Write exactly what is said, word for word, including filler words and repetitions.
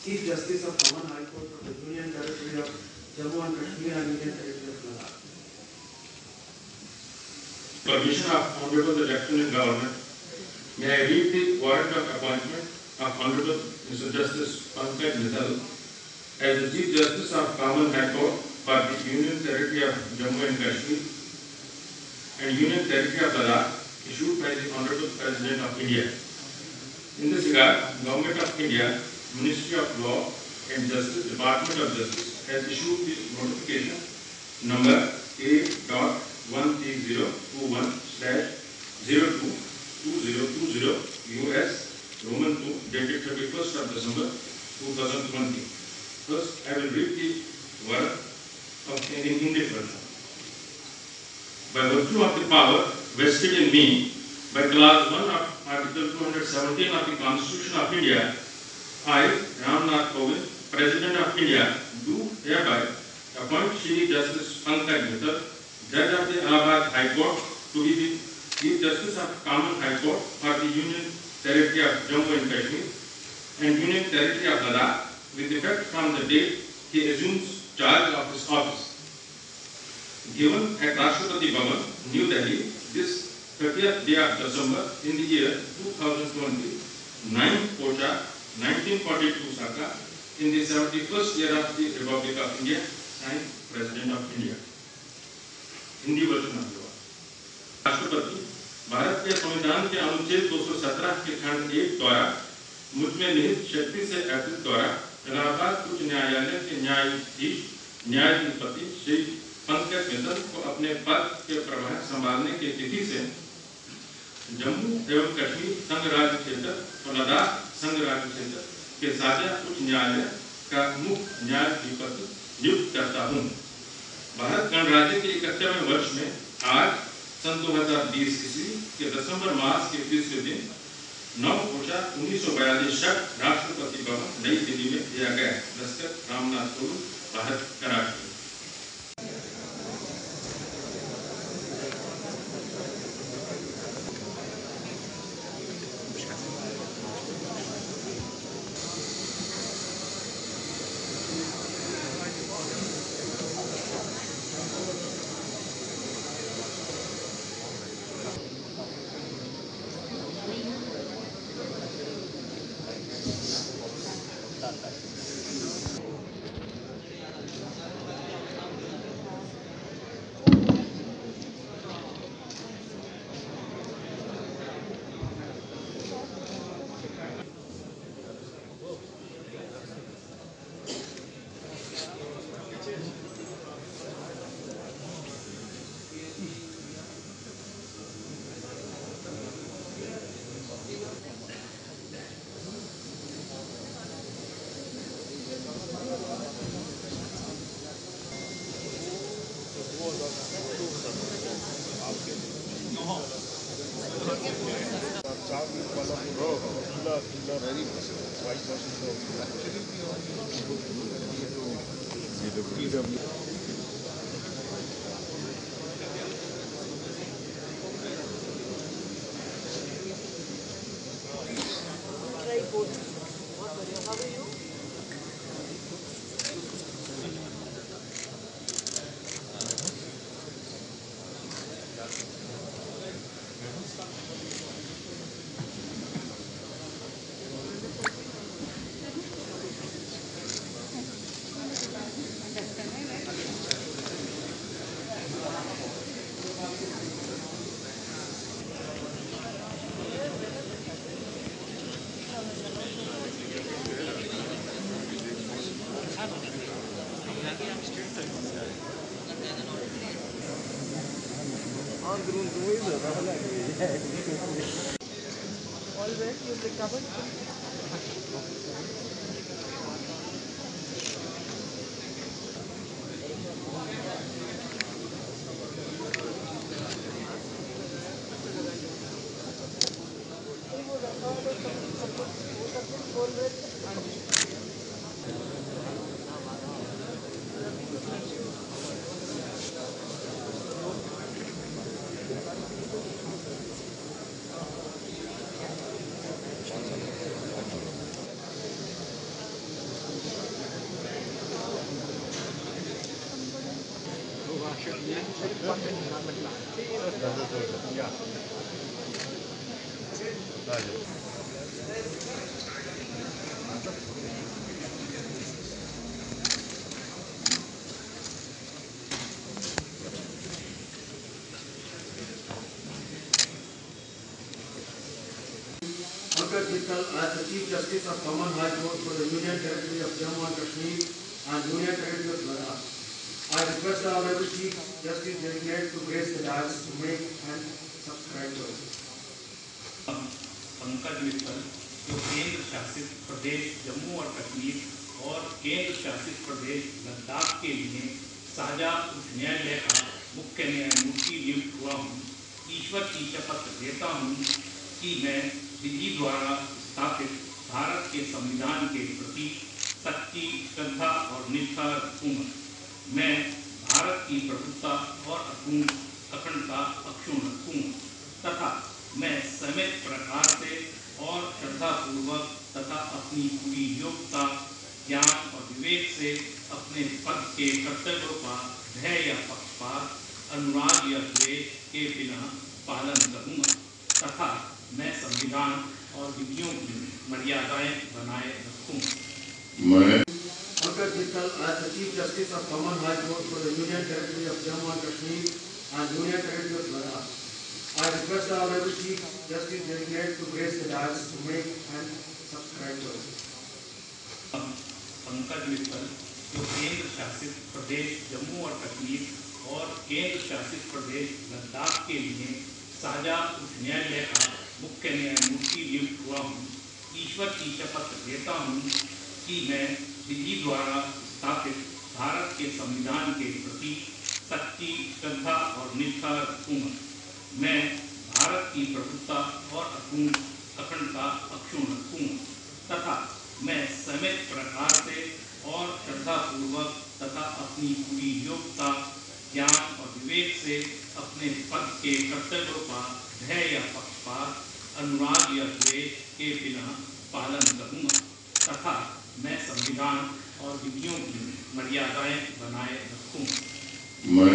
Chief Justice of Common High Court of the Union Territory of Jammu and Kashmir and Union Territory of Ladakh. Permission of Honorable the Lieutenant Governor, may I read the warrant of appointment of Honorable Mister Justice Pankaj Mithal as the Chief Justice of Common High Court for the Union Territory of Jammu and Kashmir and Union Territory of Ladakh, issued by the Honorable President of India. In this regard, Government of India, Ministry of Law and Justice, Department of Justice has issued the notification number A dot one three zero two one slash zero two two zero two zero U S Roman two dated thirty-first of December two thousand twenty. First, I will read the word of in English version. By virtue of the power vested in me by Clause one of Article two hundred seventeen of the Constitution of India, I, Ramnath Kovind, President of India, do hereby appoint Chief Justice Pankaj Mithal, Judge of the Allahabad High Court, to be the Chief Justice of Common High Court for the Union Territory of Jammu and Kashmir and Union Territory of Ladakh, with effect from the date he assumes charge of his office. Given at Rashtrapati Bhavan, New Delhi, this thirtieth day of December in the year two thousand twenty, ninth Posha, nineteen forty-two Saka, in the seventy-first year of the Republic of India, signed President of India. Hindi version of law. राष्ट्रपति भारत के संविधान के अनुच्छेद दो सौ सत्रह के खंड एक द्वारा मुझ में निहित शक्ति से अर्पित द्वारा इलाहाबाद उच्च न्यायालय के न्यायाधीश न्यायाधिपति श्री पंकज मित्तल को अपने पद के प्रभार संभालने की तिथि से जम्मू एवं कश्मीर संघ राज्य क्षेत्र और लद्दाख संघ राज्य क्षेत्र के साझा उच्च न्यायालय का मुख्य न्यायाधिपति नियुक्त करता हूँ। भारत गणराज्य के इकहत्तरवें वर्ष में आज सन दो हजार बीस ईस्वी के दिसंबर मास के तीसरे दिन नौ पोषा उन्नीस सौ बयालीस शक राष्ट्रपति भवन नई दिल्ली में किया गया। दस्तखत रामनाथ कोविंद, भारत का राष्ट्रपति। All well, you've recovered? very important environmental act. Yeah. Pankaj Mithal as the Chief Justice of Common High Court for the Union Territory of Jammu and Kashmir and Union Territory of Ladakh. I request the Honorable Chief Justice Designate to grace the dais to make and subscribe to it. Pankaj Mittal जो केंद्र शासित प्रदेश जम्मू और कश्मीर और केंद्र शासित प्रदेश लद्दाख के लिए साझा उच्च न्यायालय का मुख्य न्यायमूर्ति नियुक्त हुआ हूँ, ईश्वर की शपथ लेता हूँ कि मैं विधि द्वारा स्थापित भारत के संविधान के प्रति सच्ची श्रद्धा और निष्ठा रखूँगा। मैं भारत की प्रभुता और अखंडता अक्षुण्ण रखूँगा तथा मैं समित प्रकार से और श्रद्धापूर्वक तथा अपनी पूरी योग्यता, ज्ञान और विवेक से अपने पद के कर्तव्यों का भय या पक्षपात, अनुराग या द्वेष के बिना पालन करूँगा तथा मैं संविधान और विधियों की मर्यादाएं बनाए रखूँगा। Pankaj Mithal as the Chief Justice of Common High Court for the Union Territory of Jammu and Kashmir and Union Territory of Ladakh. I request the Honorable Chief Justice Designate to grace the dais to make and subscribe to it. Pankaj Mittal जो केंद्र शासित प्रदेश जम्मू और कश्मीर और केंद्र शासित प्रदेश लद्दाख के लिए साझा उच्च न्यायालय का मुख्य न्यायमूर्ति नियुक्त हुआ हूँ, ईश्वर की शपथ लेता हूँ कि मैं विधि द्वारा स्थापित भारत के संविधान के प्रति सच्ची श्रद्धा और निष्ठा रखूँगा। मैं भारत की प्रभुता और अखंडता अक्षुण्ण रखूँगा तथा मैं समित प्रकार से और श्रद्धापूर्वक तथा अपनी पूरी योग्यता, ज्ञान और विवेक से अपने पद के कर्तव्यों का भय या पक्षपात, अनुराग या द्वेष के बिना पालन करूँगा तथा मैं संविधान और विधियों की मर्यादाएं बनाए रखूँगा।